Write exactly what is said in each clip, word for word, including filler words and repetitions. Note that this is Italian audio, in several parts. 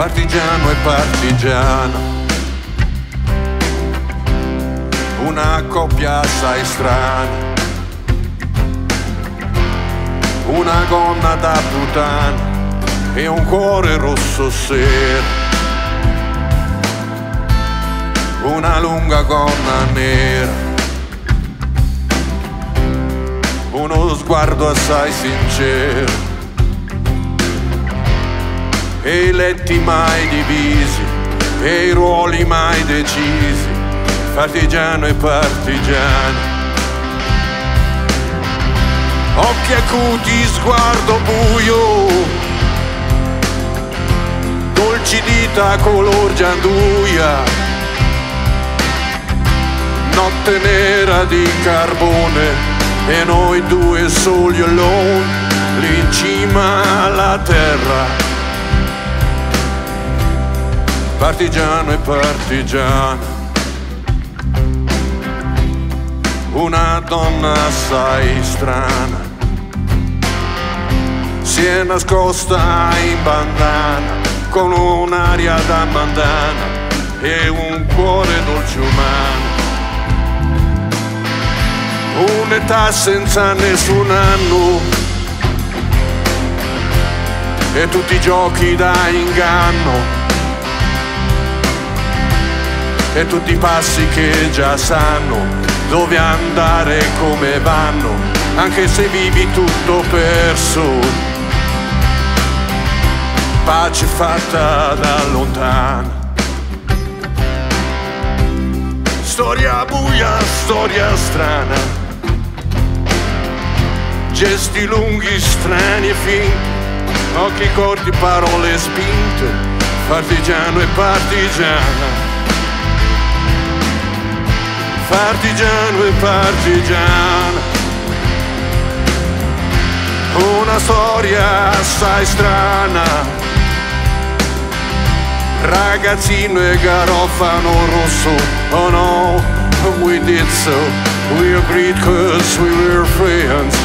partigiano e partigiana, una coppia assai strana, una gonna da puttana e un cuore rosso sera, una lunga gonna nera, uno sguardo assai sincero e i letti mai divisi e i ruoli mai decisi, partigiano e partigiana. Occhi acuti, sguardo buio, dolci dita color gianduia, notte nera di carbone e noi due soli alone lì in cima alla terra, partigiano e partigiana. Una donna assai strana si è nascosta in bandana con un'aria da mandana e un cuore dolce umano, un'età senza nessun anno e tutti i giochi da inganno e tutti i passi che già sanno dove andare e come vanno, anche se vivi tutto perso, pace fatta da lontano. Storia buia, storia strana, gesti lunghi, strani e finti, occhi corti, parole spinte, partigiano e partigiana, partigiano e partigiana. Una storia assai strana, ragazzino e garofano rosso. Oh no, we did so, we agreed cause we were friends.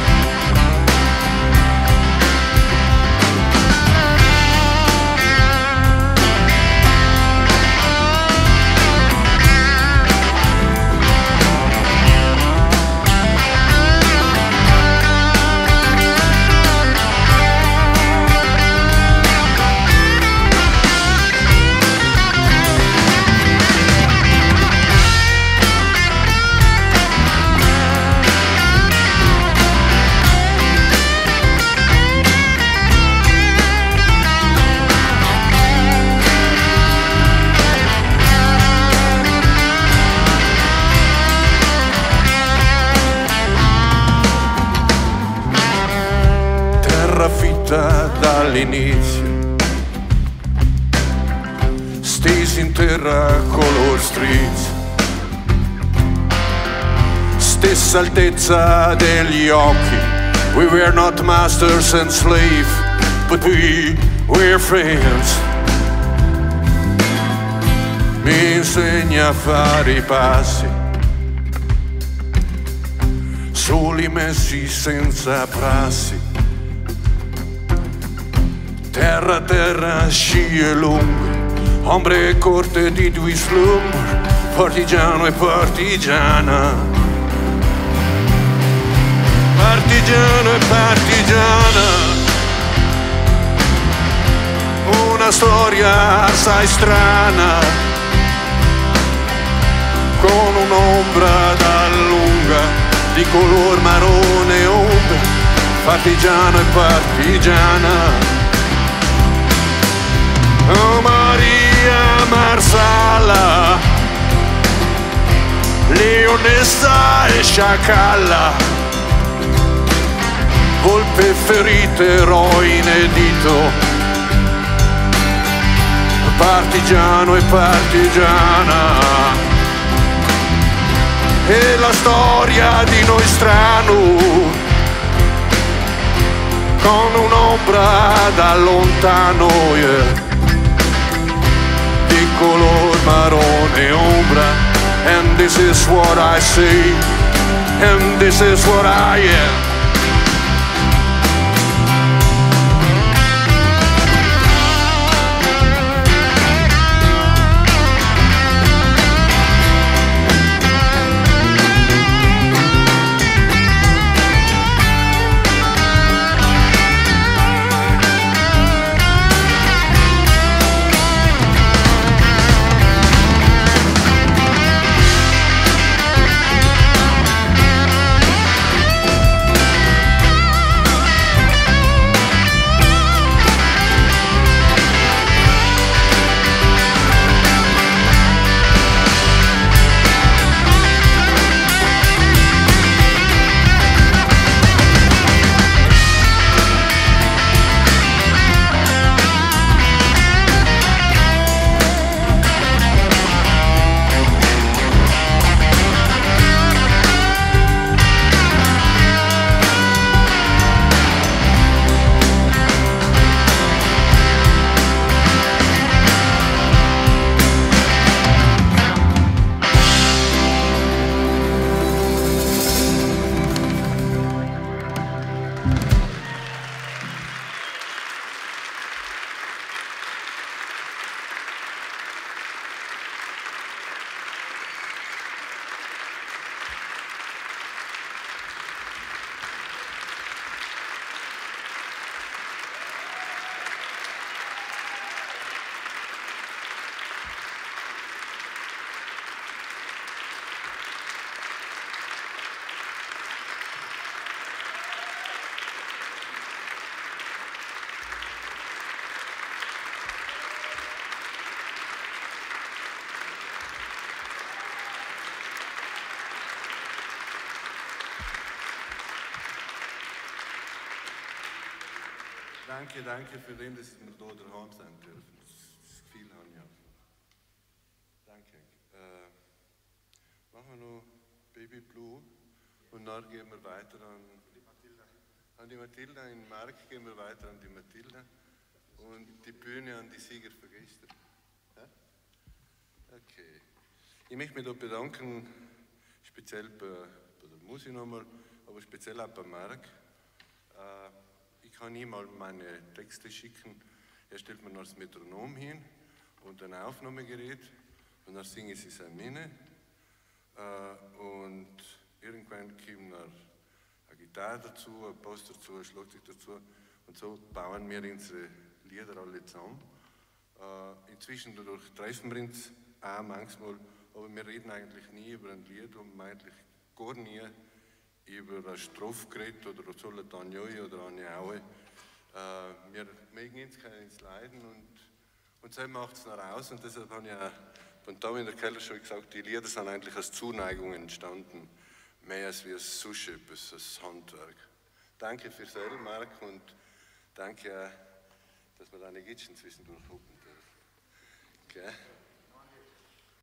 Fitta dall'inizio, stesi in terra color strizzo, stessa altezza degli occhi. We were not masters and slaves, but we were friends. Mi insegna a fare i passi, soli messi senza prassi. Terra, terra, scie lunghe, ombre corte di due slumber, partigiano e partigiana, partigiano e partigiana. Una storia assai strana, con un'ombra da lunga, di color marrone e ombre, partigiano e partigiana. Oh Maria Marsala, leonessa e sciacalla, volpe ferite, eroi inedito, partigiano e partigiana. E la storia di noi strano, con un'ombra da lontano, yeah, di color marrone ombra. And this is what I see, and this is what I am. danke, danke für den, dass wir hier daheim sein dürfen. Das Gefühl habe ich auch. Danke. Äh, machen wir noch Baby Blue und dann gehen wir weiter an die Mathilda. An die Mathilda, in Mark gehen wir weiter an die Mathilda und die Bühne an die Sieger für gestern. Ja? Okay. Ich möchte mich da bedanken, speziell bei, bei der Musi nochmal, aber speziell auch bei Mark. Äh, ich kann ihm mal meine Texte schicken, er stellt mir noch das Metronom hin und ein Aufnahmegerät und dann singe ich sie seine Minne. Äh, und irgendwann kommt noch eine Gitarre dazu, ein Bass dazu, ein Schlagzeug dazu und so bauen wir unsere Lieder alle zusammen. Äh, inzwischen dadurch treffen wir uns auch manchmal, aber wir reden eigentlich nie über ein Lied und eigentlich gar nie über ein Strophe oder Solothurn oder eine Aue. Äh, wir mögen uns keins leiden und, und so macht es noch aus und deshalb habe ich auch beim Tom in der Keller schon gesagt, die Lieder sind eigentlich als Zuneigung entstanden, mehr als wie als Sushi, etwas als Handwerk. Danke fürs Selben, Mark, und danke auch, dass wir deine Gitschen zwischendurch hupen dürfen. Okay.